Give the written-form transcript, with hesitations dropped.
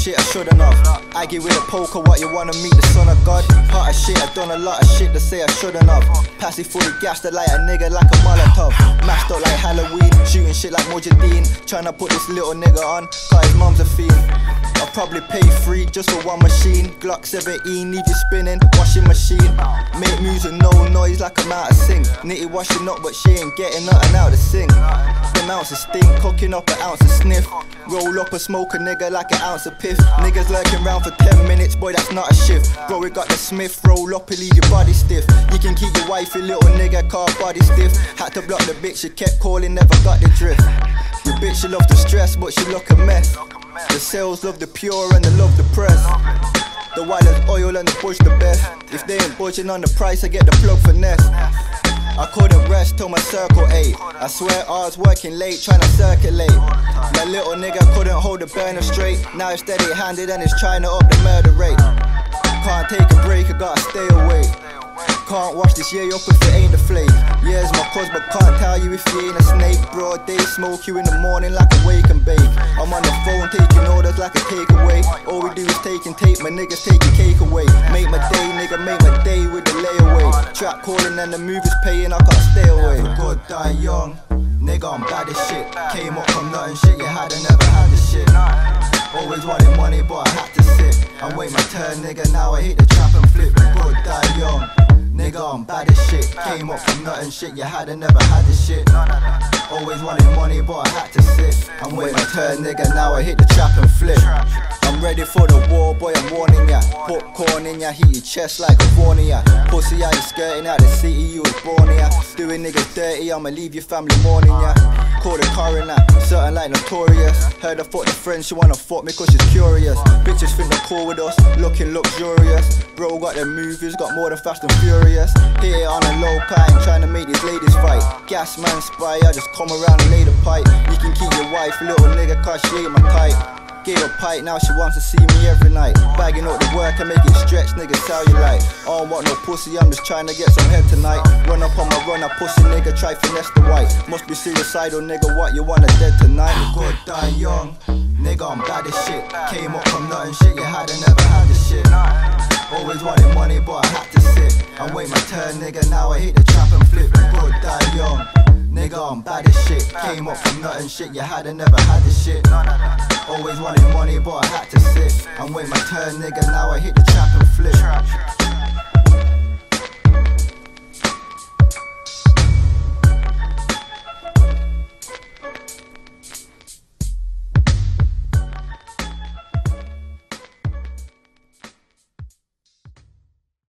shit I shouldn't have. Aggie with a poker, what you wanna meet the son of God? Heart of shit, I done a lot of shit to say I shouldn't have. Passy fully gassed it like a nigga like a Molotov. Mashed up like Halloween, shooting shit like Mujahideen. Tryna put this little nigga on, cause his mum's a fiend. I'll probably pay free just for one machine. Glock 17, leave you spinning, washing machine. Make music, no noise like I'm out to sing. Nitty washing up, but she ain't getting nothing out to sing. Them ounce of stink, cooking up an ounce of sniff. Roll up and smoke a nigga like an ounce of piff. Niggas lurking round for 10 minutes, boy that's not a shift. Bro, we got the Smith, roll up and leave your body stiff. You can keep your wifey, little nigga, car body stiff. Had to block the bitch, she kept calling, never got the drift. Your bitch, she love the stress, but she look a mess. The sales love the pure and they love the press. The wildest oil and the bush the best. If they ain't budging on the price, I get the plug for Nest. I couldn't rest till my circle ate. I swear I was working late trying to circulate. My little nigga couldn't hold the burner straight. Now it's steady handed and it's trying to up the murder rate. Can't take a break, I gotta stay awake. Can't wash this year up if it ain't the flake. Yeah, it's my cuz, but can't tell you if you ain't a snake. Broad day, smoke you in the morning like a wake and bake. I'm on the phone taking orders like a takeaway. All we do is take and take, my niggas taking cake away. Make my day, nigga, make my day with the layaway. Trap calling and the movies paying, I can't stay away. God die young, nigga, I'm bad as shit. Came up from nothing, shit you had, I never had this shit. Always wanted money, but I had to sit and wait my turn, nigga, now I hit the trap and flip. God die young, nigga, I'm bad as shit. Came up from nothing, shit you had, I never had this shit. Always wanted money, but I had to sit and wait my turn, nigga, now I hit the trap and flip. I'm ready for the war, boy, I'm warning ya. Popcorn in ya, heat your chest like a fawn in ya. Pussy out, you skirting out the city, you was born here. Doing niggas dirty, I'ma leave your family mourning ya. Call the coroner, certain like notorious. Heard I fucked a friend, she wanna fuck me cause she's curious. Bitches think they're cool with us, looking luxurious. Bro got them movies, got more than Fast and Furious. Here on a low kind, trying to make these ladies fight. Gas man spy, I just come around and lay the pipe. You can keep your wife, little nigga, cause she ain't my type. Gave her a pipe, now she wants to see me every night. Bagging up the work and make it stretch, niggas tell you like I don't want no pussy, I'm just trying to get some head tonight. Run up on my run, a pussy nigga, try finesse the white. Must be suicidal, nigga, what you wanna dead tonight? God die young, nigga, I'm bad as shit. Came up from nothing, shit you had, I never had this shit. Always wanted money, but I had to sit and wait my turn, nigga, now I hit the trap and flip. God die young, nigga, I'm bad as shit. Came up from nothing, shit you had, I never had this shit. Always wanted money, but I had to sit and wait my turn, nigga, now I hit the trap and flip.